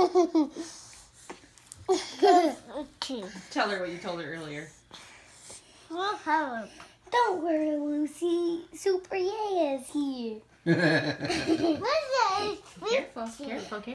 Tell her what you told her earlier. Don't worry, Lucy. Super Yay is here. Careful, careful, careful.